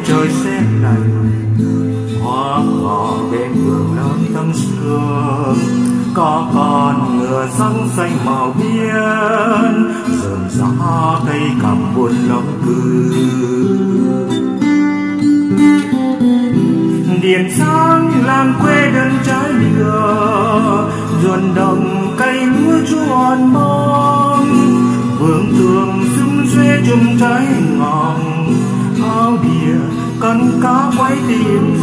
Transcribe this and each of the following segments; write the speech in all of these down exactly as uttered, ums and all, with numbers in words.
trời sẽ lạnh, hoa cỏ bên vườn lớn thắm sương, có con ngựa răng xanh màu biên, rộn rã cây cằm buồn lòng cư. Điện sáng làng quê đơn trái lửa, ruộng đồng cây lúa tròn bông, vườn tường xung xuê chùm trái ngọn, áo bìa con cá quay tìm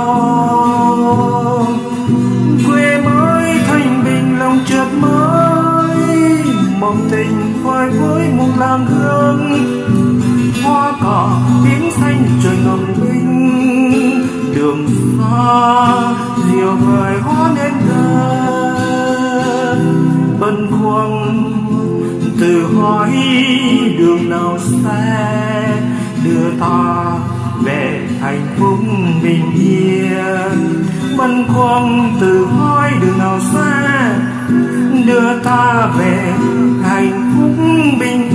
rau. Quê mới thanh bình lòng chợt mới, mong tình phơi với một làng hương, hoa cỏ tím xanh trời ngầm minh, đường xa diều hời hóa nên gần. Bâng khuâng tự hỏi đường nào sẽ đưa ta về hạnh phúc bình yên. Bâng khuâng tự hỏi đường nào sẽ đưa ta về hạnh phúc bình yên.